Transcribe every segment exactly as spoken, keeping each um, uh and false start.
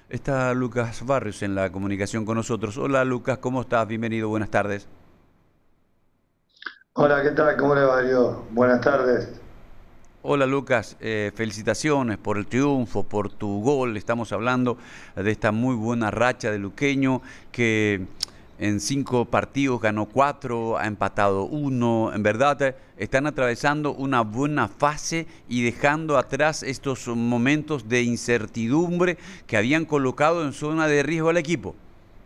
Está Lucas Barrios en la comunicación con nosotros. Hola Lucas, ¿cómo estás? Bienvenido, buenas tardes. Hola, ¿qué tal? ¿Cómo le va, Dios? Buenas tardes. Hola Lucas, eh, felicitaciones por el triunfo, por tu gol. Estamos hablando de esta muy buena racha de Luqueño que en cinco partidos ganó cuatro, ha empatado uno. En verdad, eh, están atravesando una buena fase y dejando atrás estos momentos de incertidumbre que habían colocado en zona de riesgo al equipo.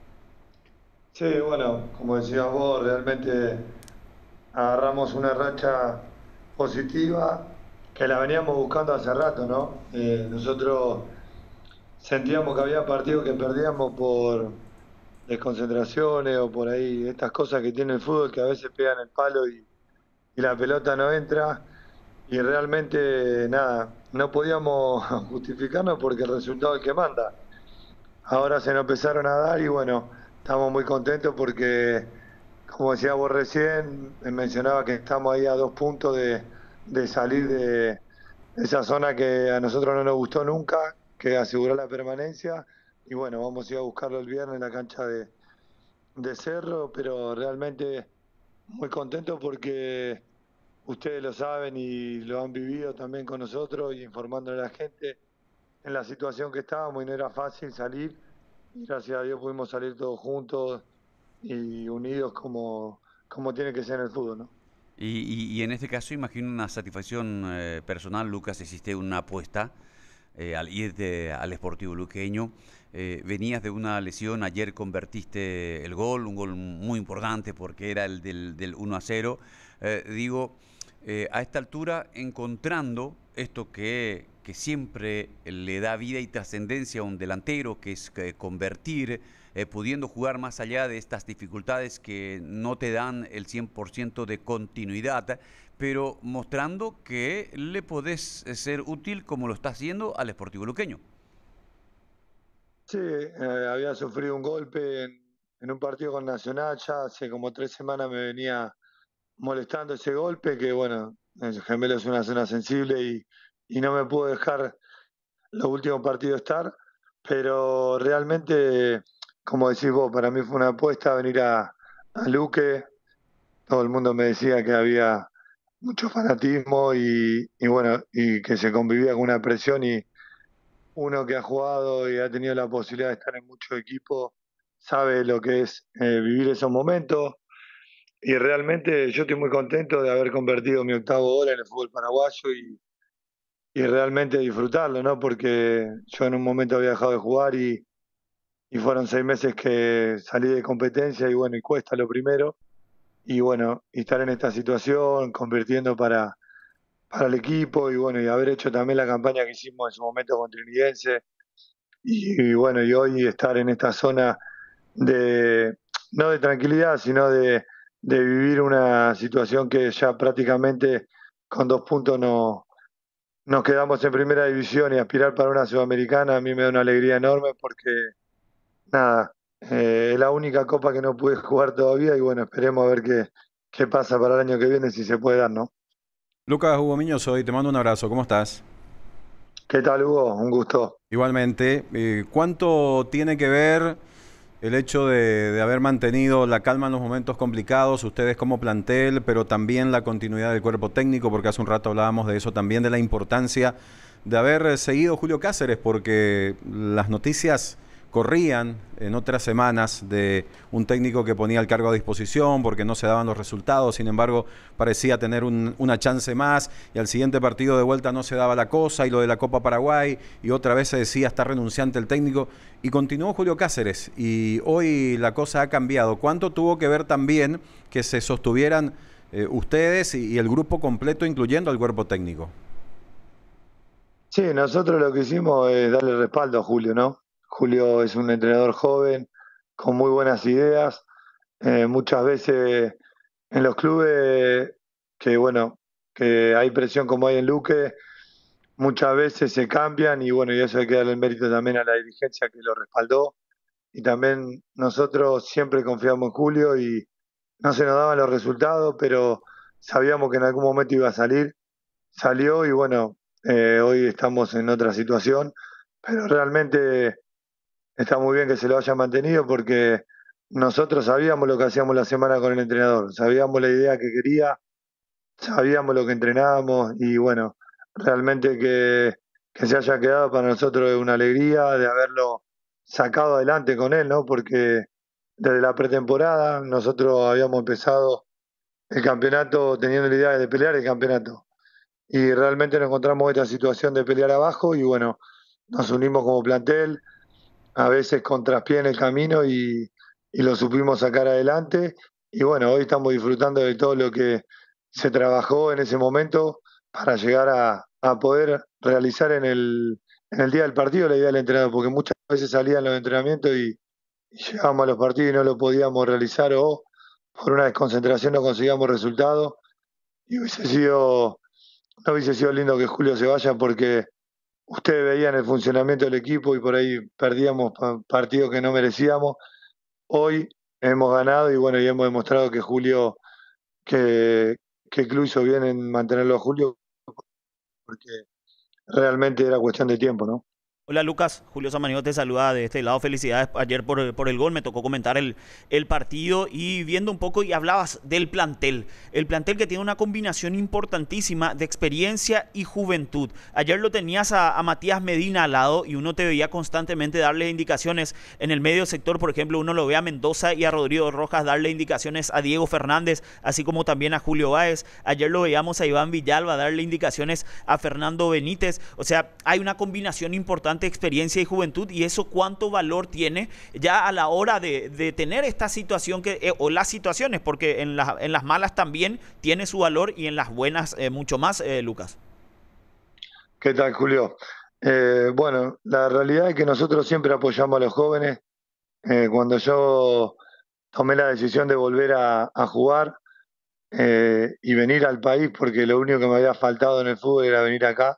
Sí, bueno, como decías vos, realmente agarramos una racha positiva que la veníamos buscando hace rato, ¿no? Eh, nosotros sentíamos que había partidos que perdíamos por desconcentraciones o por ahí, estas cosas que tiene el fútbol que a veces pegan el palo y, y la pelota no entra. Y realmente, nada, no podíamos justificarnos porque el resultado es el que manda. Ahora se nos empezaron a dar y bueno, estamos muy contentos porque, como decía vos recién, me mencionaba que estamos ahí a dos puntos de, de salir de esa zona que a nosotros no nos gustó nunca, que aseguró la permanencia. Y bueno, vamos a ir a buscarlo el viernes en la cancha de, de Cerro, pero realmente muy contentos porque ustedes lo saben y lo han vivido también con nosotros y informándole a la gente en la situación que estábamos y no era fácil salir. Y gracias a Dios pudimos salir todos juntos y unidos como, como tiene que ser en el fútbol, ¿no? Y, y- y en este caso imagino una satisfacción eh, personal, Lucas, hiciste una apuesta eh, al irte al Sportivo Luqueño. Eh, venías de una lesión, ayer convertiste el gol, un gol muy importante porque era el del, del uno a cero. Eh, digo, eh, a esta altura encontrando esto que, que siempre le da vida y trascendencia a un delantero, que es que convertir, eh, pudiendo jugar más allá de estas dificultades que no te dan el cien por ciento de continuidad, pero mostrando que le podés ser útil como lo está haciendo al Sportivo Luqueño. Sí, eh, había sufrido un golpe en, en un partido con Nacional, ya hace como tres semanas me venía molestando ese golpe, que bueno, el gemelo es una zona sensible y, y no me pudo dejar los últimos partidos estar, pero realmente, como decís vos, para mí fue una apuesta venir a, a Luque. Todo el mundo me decía que había mucho fanatismo y, y bueno, y que se convivía con una presión y uno que ha jugado y ha tenido la posibilidad de estar en muchos equipos sabe lo que es eh, vivir esos momentos y realmente yo estoy muy contento de haber convertido mi octavo gol en el fútbol paraguayo y, y realmente disfrutarlo, ¿no? Porque yo en un momento había dejado de jugar y, y fueron seis meses que salí de competencia y bueno, y cuesta lo primero y bueno, y estar en esta situación, convirtiendo para para el equipo y bueno, y haber hecho también la campaña que hicimos en su momento con Trinidense y, y bueno, y hoy estar en esta zona de, no de tranquilidad, sino de, de vivir una situación que ya prácticamente con dos puntos no, nos quedamos en primera división y aspirar para una sudamericana a mí me da una alegría enorme porque nada, eh, es la única copa que no pude jugar todavía y bueno, esperemos a ver qué, qué pasa para el año que viene si se puede dar, ¿no? Lucas Hugo Miño soy, te mando un abrazo, ¿cómo estás? ¿Qué tal, Hugo? Un gusto. Igualmente, eh, ¿cuánto tiene que ver el hecho de, de haber mantenido la calma en los momentos complicados, ustedes como plantel, pero también la continuidad del cuerpo técnico, porque hace un rato hablábamos de eso, también de la importancia de haber seguido Julio Cáceres, porque las noticias corrían en otras semanas de un técnico que ponía el cargo a disposición porque no se daban los resultados, sin embargo parecía tener un, una chance más y al siguiente partido de vuelta no se daba la cosa y lo de la Copa Paraguay y otra vez se decía está renunciante el técnico y continuó Julio Cáceres y hoy la cosa ha cambiado. ¿Cuánto tuvo que ver también que se sostuvieran eh, ustedes y, y el grupo completo incluyendo al cuerpo técnico? Sí, nosotros lo que hicimos es darle respaldo a Julio, ¿no? Julio es un entrenador joven, con muy buenas ideas. Eh, muchas veces en los clubes, que bueno, que hay presión como hay en Luque, muchas veces se cambian y bueno, y eso hay que darle el mérito también a la dirigencia que lo respaldó. Y también nosotros siempre confiamos en Julio y no se nos daban los resultados, pero sabíamos que en algún momento iba a salir. Salió y bueno, eh, hoy estamos en otra situación, pero realmente está muy bien que se lo haya mantenido porque nosotros sabíamos lo que hacíamos la semana con el entrenador, sabíamos la idea que quería, sabíamos lo que entrenábamos y bueno, realmente que, que se haya quedado para nosotros es una alegría de haberlo sacado adelante con él, ¿no? Porque desde la pretemporada nosotros habíamos empezado el campeonato teniendo la idea de pelear el campeonato y realmente nos encontramos esta situación de pelear abajo y bueno, nos unimos como plantel, a veces con traspié en el camino y, y lo supimos sacar adelante. Y bueno, hoy estamos disfrutando de todo lo que se trabajó en ese momento para llegar a, a poder realizar en el, en el día del partido la idea del entrenador, porque muchas veces salían los entrenamientos y, y llegábamos a los partidos y no lo podíamos realizar o por una desconcentración no conseguíamos resultados y hubiese sido, no hubiese sido lindo que Julio se vaya porque ustedes veían el funcionamiento del equipo y por ahí perdíamos pa- partidos que no merecíamos. Hoy hemos ganado y bueno, y hemos demostrado que Julio, que, que el club hizo bien en mantenerlo a Julio, porque realmente era cuestión de tiempo, ¿no? Hola Lucas, Julio Samaniego te saluda de este lado. Felicidades ayer por, por el gol. Me tocó comentar el, el partido y viendo un poco y hablabas del plantel. El plantel que tiene una combinación importantísima de experiencia y juventud. Ayer lo tenías a, a Matías Medina al lado y uno te veía constantemente darle indicaciones en el medio sector. Por ejemplo, uno lo ve a Mendoza y a Rodrigo Rojas darle indicaciones a Diego Fernández, así como también a Julio Báez. Ayer lo veíamos a Iván Villalba darle indicaciones a Fernando Benítez. O sea, hay una combinación importante, experiencia y juventud, y eso cuánto valor tiene ya a la hora de, de tener esta situación que, eh, o las situaciones, porque en, la, en las malas también tiene su valor y en las buenas eh, mucho más, eh, Lucas. ¿Qué tal, Julio? Eh, bueno, la realidad es que nosotros siempre apoyamos a los jóvenes. Eh, cuando yo tomé la decisión de volver a, a jugar eh, y venir al país, porque lo único que me había faltado en el fútbol era venir acá,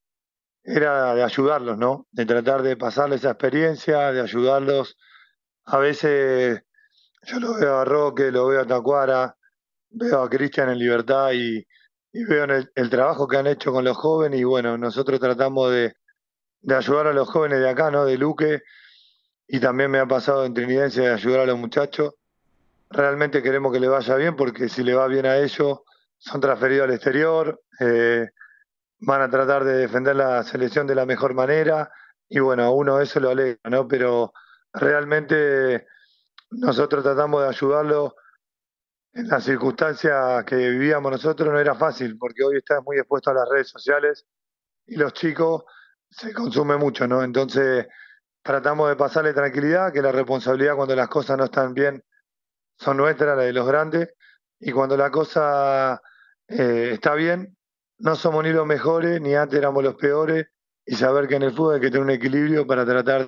era de ayudarlos, ¿no? De tratar de pasarles esa experiencia, de ayudarlos. A veces yo lo veo a Roque, lo veo a Tacuara, veo a Cristian en Libertad y, y veo en el, el trabajo que han hecho con los jóvenes y bueno, nosotros tratamos de, de ayudar a los jóvenes de acá, ¿no? De Luque y también me ha pasado en Trinidense de ayudar a los muchachos. Realmente queremos que le vaya bien porque si le va bien a ellos, son transferidos al exterior, eh, van a tratar de defender la selección de la mejor manera y bueno, a uno eso lo alegra, ¿no? Pero realmente nosotros tratamos de ayudarlo en las circunstancias que vivíamos nosotros, no era fácil porque hoy está muy expuesto a las redes sociales y los chicos se consume mucho, ¿no? Entonces tratamos de pasarle tranquilidad, que la responsabilidad cuando las cosas no están bien son nuestras, la de los grandes, y cuando la cosa eh, está bien, no somos ni los mejores, ni antes éramos los peores, y saber que en el fútbol hay que tener un equilibrio para tratar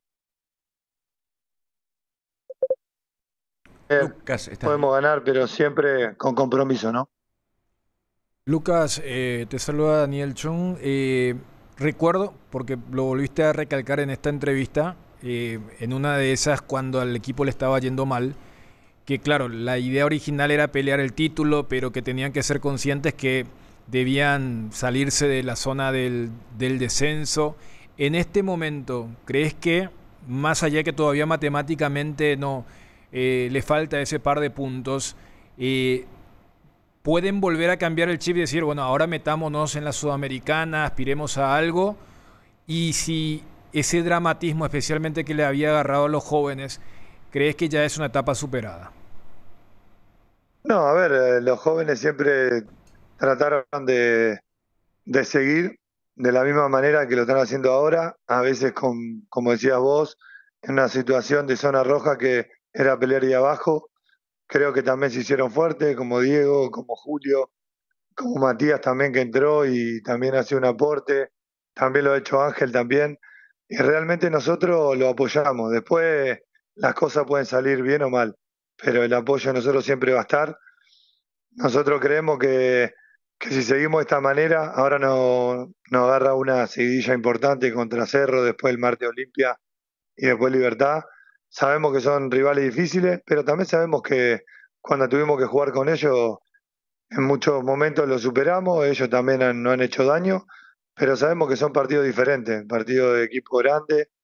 de, Lucas, está. podemos ganar, pero siempre con compromiso, ¿no? Lucas, eh, te saluda Daniel Chung. Eh, recuerdo, porque lo volviste a recalcar en esta entrevista, eh, en una de esas cuando al equipo le estaba yendo mal, que claro, la idea original era pelear el título, pero que tenían que ser conscientes que debían salirse de la zona del, del descenso. En este momento, ¿crees que, más allá que todavía matemáticamente no eh, le falta ese par de puntos, eh, pueden volver a cambiar el chip y decir, bueno, ahora metámonos en la Sudamericana, aspiremos a algo? Y si ese dramatismo, especialmente que le había agarrado a los jóvenes, ¿crees que ya es una etapa superada? No, a ver, eh, los jóvenes siempre trataron de, de seguir de la misma manera que lo están haciendo ahora, a veces con, como decías vos, en una situación de zona roja que era pelear ahí abajo. Creo que también se hicieron fuertes, como Diego, como Julio, como Matías también que entró y también hace un aporte. También lo ha hecho Ángel también. Y realmente nosotros lo apoyamos. Después las cosas pueden salir bien o mal, pero el apoyo de nosotros siempre va a estar. Nosotros creemos que, que si seguimos de esta manera, ahora nos no agarra una seguidilla importante contra Cerro, después el Marte Olimpia y después Libertad. Sabemos que son rivales difíciles, pero también sabemos que cuando tuvimos que jugar con ellos, en muchos momentos los superamos, ellos también han, no han hecho daño, pero sabemos que son partidos diferentes, partidos de equipo grande,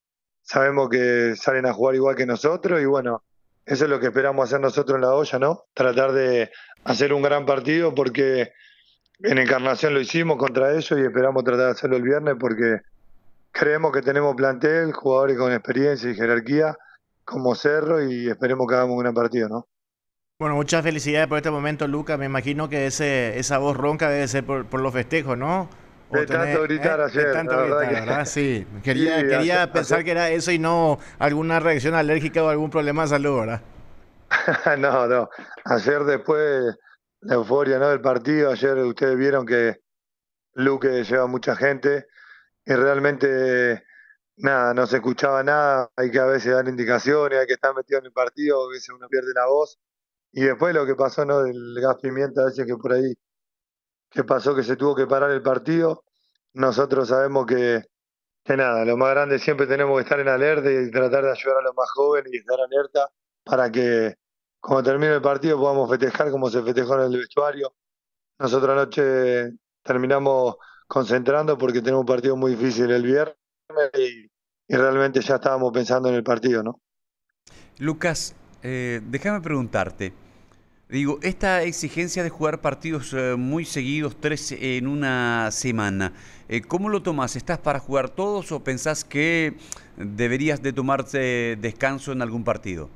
sabemos que salen a jugar igual que nosotros y bueno, eso es lo que esperamos hacer nosotros en la olla, ¿no? Tratar de hacer un gran partido porque en Encarnación lo hicimos contra ellos y esperamos tratar de hacerlo el viernes porque creemos que tenemos plantel, jugadores con experiencia y jerarquía como Cerro y esperemos que hagamos un gran partido, ¿no? Bueno, muchas felicidades por este momento, Lucas. Me imagino que ese, esa voz ronca debe ser por, por los festejos, ¿no? O De tenés- tanto gritar ¿eh? ayer, De tanto la verdad gritar, que- ¿verdad? Sí. Quería, Sí, quería ayer- pensar ayer- que era eso y no alguna reacción alérgica o algún problema de salud, ¿verdad? No, no. Ayer después, la euforia, ¿no? del partido, ayer ustedes vieron que Luque lleva mucha gente y realmente nada, no se escuchaba nada, hay que a veces dar indicaciones, hay que estar metido en el partido, a veces uno pierde la voz. Y después lo que pasó, ¿no? Del gas pimienta, a veces que por ahí, que pasó que se tuvo que parar el partido. Nosotros sabemos que, que nada, lo más grande siempre tenemos que estar en alerta y tratar de ayudar a los más jóvenes y estar alerta para que cuando termine el partido podamos festejar como se festejó en el vestuario. Nosotros anoche terminamos concentrando porque tenemos un partido muy difícil el viernes y, y realmente ya estábamos pensando en el partido, ¿no? Lucas, eh, déjame preguntarte. Digo, esta exigencia de jugar partidos eh, muy seguidos, tres en una semana, eh, ¿cómo lo tomas? ¿Estás para jugar todos o pensás que deberías de tomarte descanso en algún partido?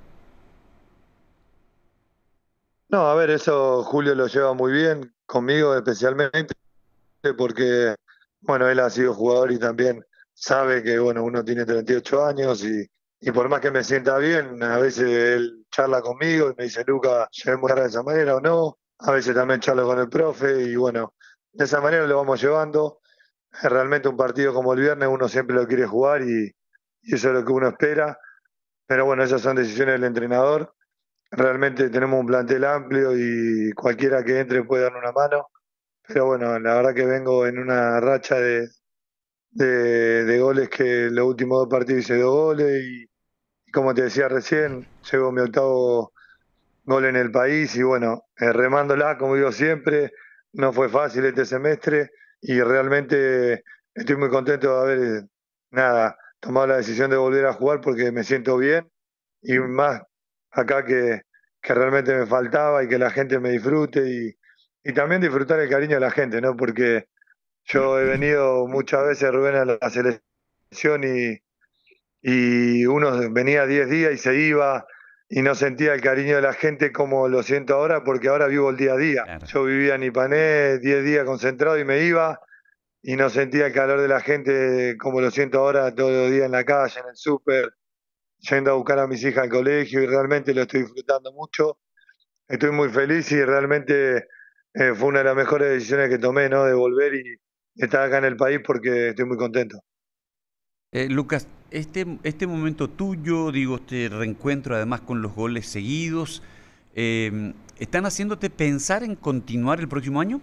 No, a ver, eso Julio lo lleva muy bien, conmigo especialmente, porque, bueno, él ha sido jugador y también sabe que, bueno, uno tiene treinta y ocho años y, y por más que me sienta bien, a veces él charla conmigo y me dice, Luca, llevemos a jugar de esa manera o no. A veces también charlo con el profe y, bueno, de esa manera lo vamos llevando. Realmente un partido como el viernes uno siempre lo quiere jugar y, y eso es lo que uno espera. Pero bueno, esas son decisiones del entrenador. Realmente tenemos un plantel amplio y cualquiera que entre puede dar una mano. Pero bueno, la verdad que vengo en una racha de, de, de goles que los últimos dos partidos hice dos goles y, y como te decía recién, llevo mi octavo gol en el país y bueno, eh, remándola, como digo siempre, no fue fácil este semestre y realmente estoy muy contento de haber, eh, nada, tomado la decisión de volver a jugar porque me siento bien y más acá que, que realmente me faltaba y que la gente me disfrute y, y también disfrutar el cariño de la gente, ¿no? Porque yo he venido muchas veces, Rubén, a la selección y, y uno venía diez días y se iba y no sentía el cariño de la gente como lo siento ahora, porque ahora vivo el día a día. Claro. Yo vivía en Ipané diez días concentrado y me iba y no sentía el calor de la gente como lo siento ahora todos los días en la calle, en el súper, yendo a buscar a mis hijas al colegio y realmente lo estoy disfrutando mucho. Estoy muy feliz y realmente eh, fue una de las mejores decisiones que tomé, ¿no? De volver y estar acá en el país porque estoy muy contento. Eh, Lucas, este, este momento tuyo, digo, este reencuentro además con los goles seguidos, eh, ¿están haciéndote pensar en continuar el próximo año?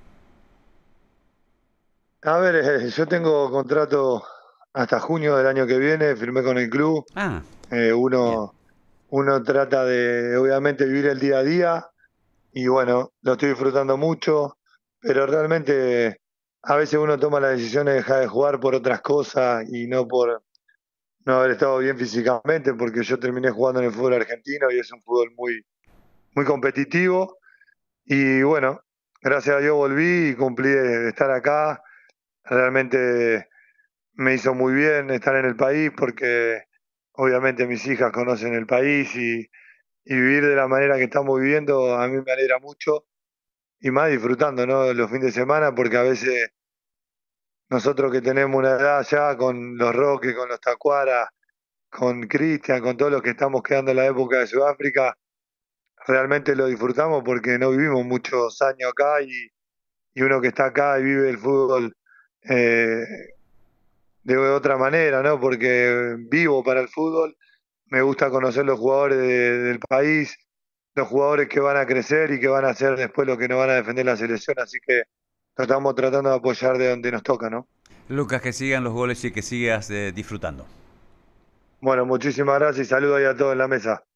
A ver, eh, yo tengo contrato hasta junio del año que viene, firmé con el club. Ah, Eh, uno, uno trata de, obviamente, vivir el día a día y bueno, lo estoy disfrutando mucho, pero realmente a veces uno toma la decisión de dejar de jugar por otras cosas y no por no haber estado bien físicamente, porque yo terminé jugando en el fútbol argentino y es un fútbol muy, muy competitivo. Y bueno, gracias a Dios volví y cumplí de de estar acá. Realmente me hizo muy bien estar en el país porque obviamente mis hijas conocen el país y, y vivir de la manera que estamos viviendo a mí me alegra mucho y más disfrutando, ¿no? Los fines de semana porque a veces nosotros que tenemos una edad ya con los Roques, con los Tacuara, con Cristian, con todos los que estamos quedando en la época de Sudáfrica, realmente lo disfrutamos porque no vivimos muchos años acá y, y uno que está acá y vive el fútbol eh, de otra manera, ¿no? Porque vivo para el fútbol, me gusta conocer los jugadores de- del país, los jugadores que van a crecer y que van a hacer después lo que nos van a defender la selección, así que lo estamos tratando de apoyar de donde nos toca, ¿no? Lucas, que sigan los goles y que sigas eh, disfrutando. Bueno, muchísimas gracias y saludos ahí a todos en la mesa.